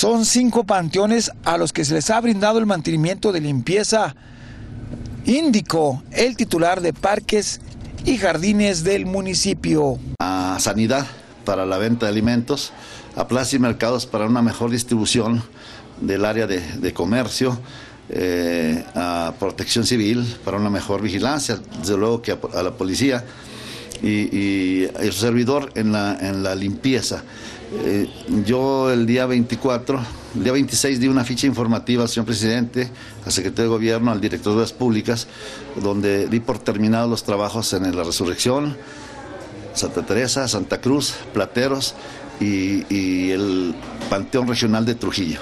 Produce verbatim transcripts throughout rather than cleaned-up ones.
Son cinco panteones a los que se les ha brindado el mantenimiento de limpieza, indicó el titular de Parques y Jardines del municipio. A sanidad para la venta de alimentos, a plazas y mercados para una mejor distribución del área de, de comercio, eh, a protección civil para una mejor vigilancia, desde luego que a, a la policía y, y el servidor en la, en la limpieza. Eh, yo el día veinticuatro, el día veintiséis di una ficha informativa al señor presidente, al secretario de gobierno, al director de obras públicas, donde di por terminados los trabajos en la Resurrección, Santa Teresa, Santa Cruz, Plateros y, y el Panteón Regional de Trujillo.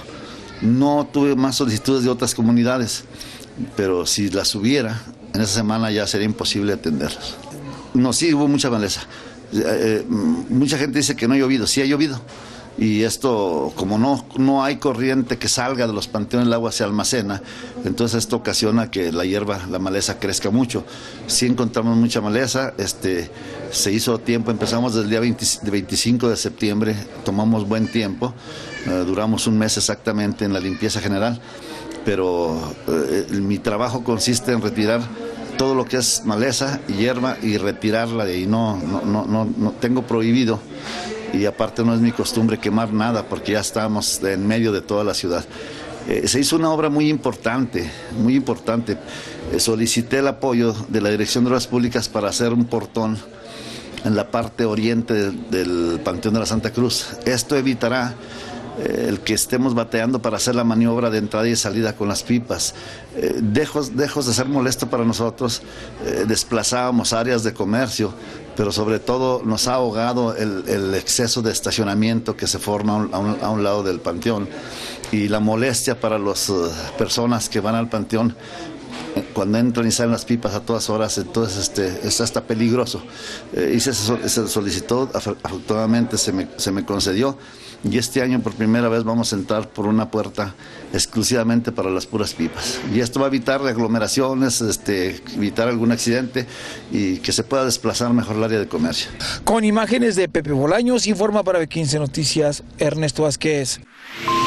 No tuve más solicitudes de otras comunidades, pero si las hubiera, en esa semana ya sería imposible atenderlas. No, sí hubo mucha maleza. Eh, mucha gente dice que no ha llovido, sí ha llovido, y esto, como no, no hay corriente que salga de los panteones, el agua se almacena, entonces esto ocasiona que la hierba, la maleza crezca mucho. Sí encontramos mucha maleza, este, se hizo tiempo, empezamos desde el día veinte, veinticinco de septiembre, tomamos buen tiempo, eh, duramos un mes exactamente en la limpieza general, pero eh, mi trabajo consiste en retirar todo lo que es maleza y hierba y retirarla de ahí. No, no, no, no, no tengo prohibido, y aparte no es mi costumbre quemar nada porque ya estamos en medio de toda la ciudad. Eh, se hizo una obra muy importante, muy importante. Eh, solicité el apoyo de la Dirección de Obras Públicas para hacer un portón en la parte oriente del, del Panteón de la Santa Cruz. Esto evitará el que estemos bateando para hacer la maniobra de entrada y salida con las pipas. Eh, dejos, dejos de ser molesto para nosotros, eh, desplazábamos áreas de comercio, pero sobre todo nos ha ahogado el, el exceso de estacionamiento que se forma a un, a un, a un lado del panteón, y la molestia para las uh, personas que van al panteón cuando entran y salen las pipas a todas horas. Entonces este, es hasta peligroso. Eh, y se, se solicitó, afortunadamente se me, se me concedió, y este año por primera vez vamos a entrar por una puerta exclusivamente para las puras pipas. Y esto va a evitar aglomeraciones, este, evitar algún accidente y que se pueda desplazar mejor el área de comercio. Con imágenes de Pepe Bolaños, informa para B quince Noticias Ernesto Vázquez.